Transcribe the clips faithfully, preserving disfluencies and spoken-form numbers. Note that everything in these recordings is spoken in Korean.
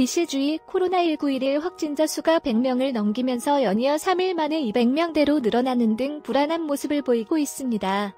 비시주의 코로나십구 일일 확진자 수가 백 명을 넘기면서 연이어 삼 일 만에 이백 명대로 늘어나는 등 불안한 모습을 보이고 있습니다.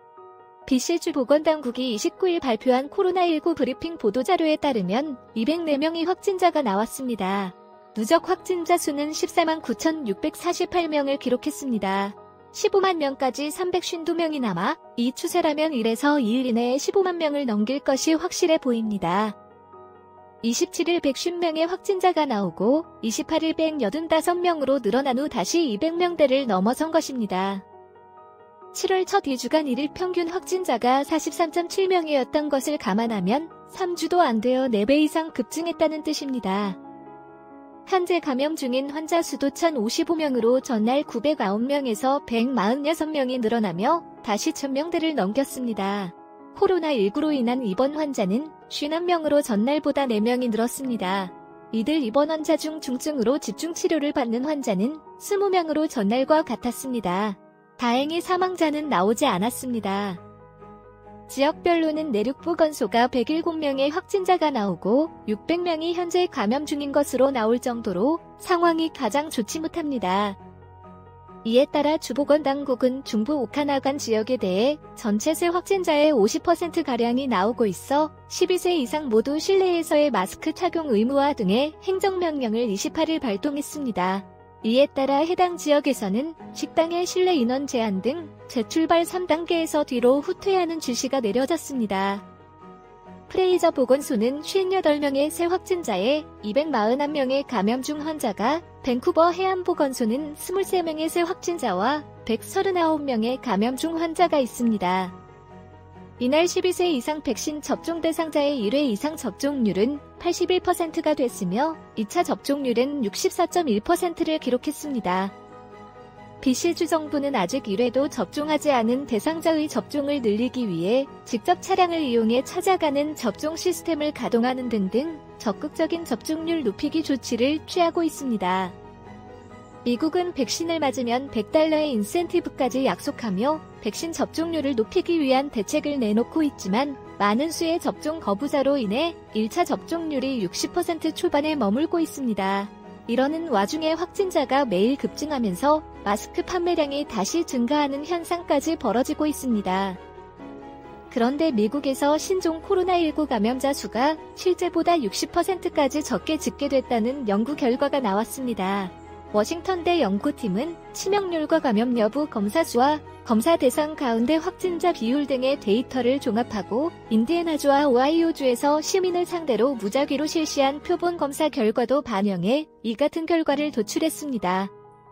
비시주 보건당국이 이십구 일 발표한 코로나십구 브리핑 보도자료에 따르면 이백사 명의 확진자가 나왔습니다. 누적 확진자 수는 십사만 구천육백사십팔 명을 기록했습니다. 십오만 명까지 삼백오십이 명이 남아 이 추세라면 일에서 이 일 이내에 십오만 명을 넘길 것이 확실해 보입니다. 이십칠 일 백오십 명의 확진자가 나오고 이십팔 일 백팔십오 명으로 늘어난 후 다시 이백 명대를 넘어선 것입니다. 칠월 첫 이 주간 일일 평균 확진자가 사십삼 점 칠 명이었던 것을 감안하면 삼 주도 안 되어 네 배 이상 급증했다는 뜻입니다. 현재 감염 중인 환자 수도 천오십오 명으로 전날 구백구 명에서 백사십육 명이 늘어나며 다시 천 명대를 넘겼습니다. 코로나십구로 인한 입원 환자는 오십 명으로 전날보다 네 명이 늘었습니다. 이들 입원 환자 중 중증으로 집중치료를 받는 환자는 이십 명으로 전날과 같았습니다. 다행히 사망자는 나오지 않았습니다. 지역별로는 내륙 보건소가 백칠 명의 확진자가 나오고 육백 명이 현재 감염 중인 것으로 나올 정도로 상황이 가장 좋지 못합니다. 이에 따라 주보건당국은 중부 오카나간 지역에 대해 전체 세 확진자의 오십 퍼센트가량이 나오고 있어 십이 세 이상 모두 실내에서의 마스크 착용 의무화 등의 행정명령을 이십팔 일 발동했습니다. 이에 따라 해당 지역에서는 식당의 실내 인원 제한 등 재출발 삼 단계에서 뒤로 후퇴하는 지시가 내려졌습니다. 프레이저 보건소는 오십팔 명의 새 확진자에 이백사십일 명의 감염 중 환자가, 밴쿠버 해안보건소는 이십삼 명의 새 확진자와 백삼십구 명의 감염 중 환자가 있습니다. 이날 십이 세 이상 백신 접종 대상자의 일 회 이상 접종률은 팔십일 퍼센트가 됐으며 이 차 접종률은 육십사 점 일 퍼센트를 기록했습니다. 비시주 정부는 아직 일 회도 접종하지 않은 대상자의 접종을 늘리기 위해 직접 차량을 이용해 찾아가는 접종 시스템을 가동하는 등등 적극적인 접종률 높이기 조치를 취하고 있습니다. 미국은 백신을 맞으면 백 달러의 인센티브까지 약속하며 백신 접종률을 높이기 위한 대책을 내놓고 있지만 많은 수의 접종 거부자로 인해 일 차 접종률이 육십 퍼센트 초반에 머물고 있습니다. 이러는 와중에 확진자가 매일 급증하면서 마스크 판매량이 다시 증가하는 현상까지 벌어지고 있습니다. 그런데 미국에서 신종 코로나십구 감염자 수가 실제보다 육십 퍼센트까지 적게 집계됐다는 연구 결과가 나왔습니다. 워싱턴대 연구팀은 치명률과 감염 여부 검사 수와 검사 대상 가운데 확진자 비율 등의 데이터를 종합하고 인디애나주와 오하이오주에서 시민을 상대로 무작위로 실시한 표본 검사 결과도 반영해 이 같은 결과를 도출했습니다.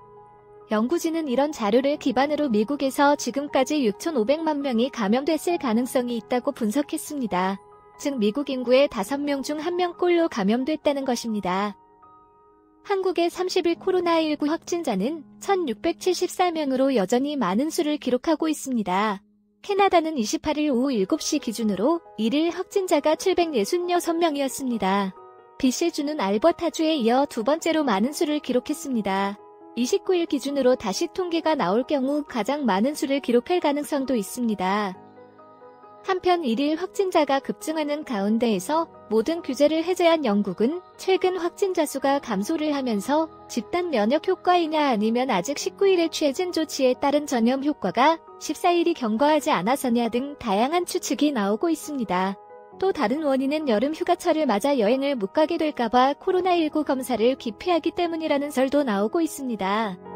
연구진은 이런 자료를 기반으로 미국에서 지금까지 육천오백만 명이 감염됐을 가능성이 있다고 분석했습니다. 즉 미국 인구의 다섯 명 중 한 명꼴로 감염됐다는 것입니다. 한국의 삼십 일 코로나십구 확진자는 천육백칠십사 명으로 여전히 많은 수를 기록하고 있습니다. 캐나다는 이십팔 일 오후 일곱 시 기준으로 일 일 확진자가 칠백육십육 명이었습니다. 비시주는 알버타주에 이어 두 번째로 많은 수를 기록했습니다. 이십구 일 기준으로 다시 통계가 나올 경우 가장 많은 수를 기록할 가능성도 있습니다. 한편 일 일 확진자가 급증하는 가운데에서 모든 규제를 해제한 영국은 최근 확진자 수가 감소를 하면서 집단 면역 효과이냐 아니면 아직 십구 일에 취해진 조치에 따른 전염 효과가 십사 일이 경과하지 않아서냐 등 다양한 추측이 나오고 있습니다. 또 다른 원인은 여름 휴가철을 맞아 여행을 못 가게 될까봐 코로나십구 검사를 기피하기 때문이라는 설도 나오고 있습니다.